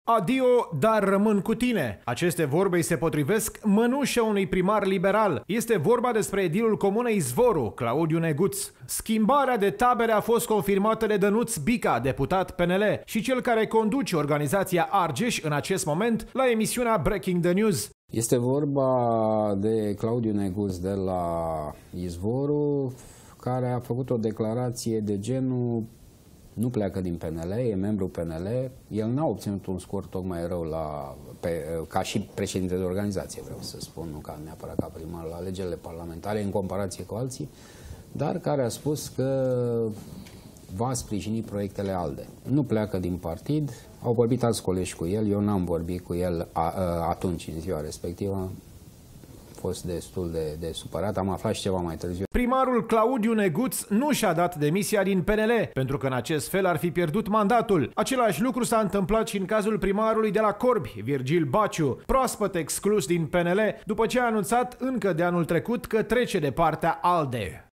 Adio, dar rămân cu tine. Aceste vorbe îi se potrivesc mănușă unui primar liberal. Este vorba despre edilul comunei Izvoru, Claudiu Neguț. Schimbarea de tabere a fost confirmată de Dănuț Bica, deputat PNL, și cel care conduce organizația Argeș în acest moment la emisiunea Breaking the News. Este vorba de Claudiu Neguț de la Izvoru, care a făcut o declarație de genul: nu pleacă din PNL, e membru PNL. El n-a obținut un scor tocmai rău ca și președinte de organizație, vreau să spun, nu ca neapărat ca primar la alegerile parlamentare în comparație cu alții, dar care a spus că va sprijini proiectele ALDE. Nu pleacă din partid, au vorbit alți colegi cu el, eu n-am vorbit cu el atunci, în ziua respectivă. A fost destul de supărat, am aflat și ceva mai târziu. Primarul Claudiu Neguț nu și-a dat demisia din PNL, pentru că în acest fel ar fi pierdut mandatul. Același lucru s-a întâmplat și în cazul primarului de la Corbi, Virgil Baciu, proaspăt exclus din PNL, după ce a anunțat încă de anul trecut că trece de partea ALDE.